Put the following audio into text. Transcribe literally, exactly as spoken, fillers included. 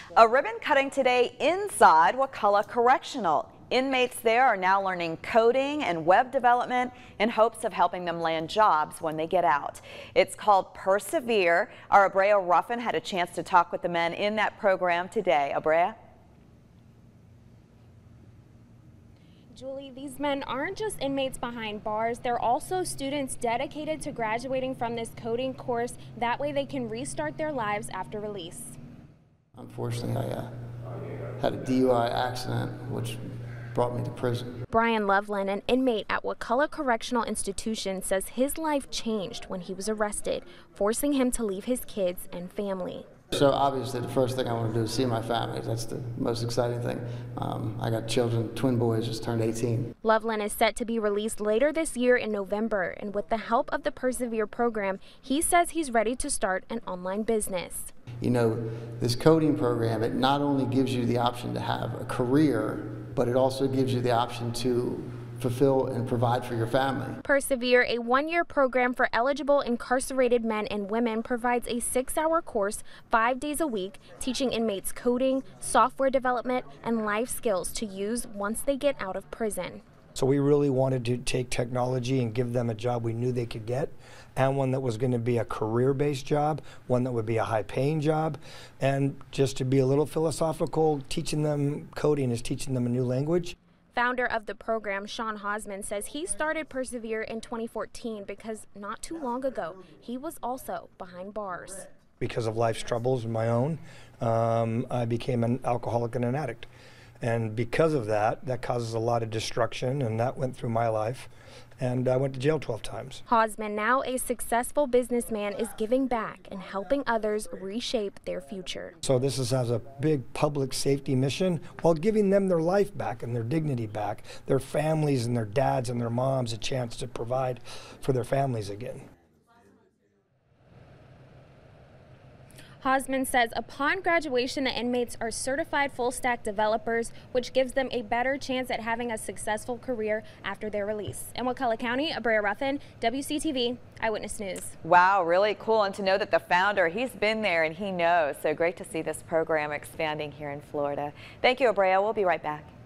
A ribbon cutting today inside Wakulla Correctional. Inmates there are now learning coding and web development in hopes of helping them land jobs when they get out. It's called Persevere. Our Abrea Ruffin had a chance to talk with the men in that program today. Abrea? Julie, these men aren't just inmates behind bars, they're also students dedicated to graduating from this coding course. That way they can restart their lives after release. Unfortunately, I uh, had a D U I accident, which brought me to prison. Brian Loveland, an inmate at Wakulla Correctional Institution, says his life changed when he was arrested, forcing him to leave his kids and family. So obviously the first thing I want to do is see my family. That's the most exciting thing. Um, I got children, twin boys, just turned eighteen. Loveland is set to be released later this year in November, and with the help of the Persevere program, he says he's ready to start an online business. You know, this coding program, it not only gives you the option to have a career, but it also gives you the option to fulfill and provide for your family. Persevere, a one-year program for eligible incarcerated men and women, provides a six-hour course five days a week, teaching inmates coding, software development, and life skills to use once they get out of prison. So we really wanted to take technology and give them a job we knew they could get, and one that was going to be a career-based job, one that would be a high-paying job, and just to be a little philosophical, teaching them coding is teaching them a new language. Founder of the program, Sean Hosman, says he started Persevere in twenty fourteen because not too long ago, he was also behind bars. Because of life's troubles of my own, um, I became an alcoholic and an addict. And because of that, that causes a lot of destruction, and that went through my life. And I went to jail twelve times. Hosman, now a successful businessman, is giving back and helping others reshape their future. So this is, has a big public safety mission while giving them their life back and their dignity back, their families and their dads and their moms a chance to provide for their families again. Hosman says upon graduation, the inmates are certified full-stack developers, which gives them a better chance at having a successful career after their release. In Wakulla County, Abrea Ruffin, W C T V, Eyewitness News. Wow, really cool. And to know that the founder, he's been there and he knows. So great to see this program expanding here in Florida. Thank you, Abrea. We'll be right back.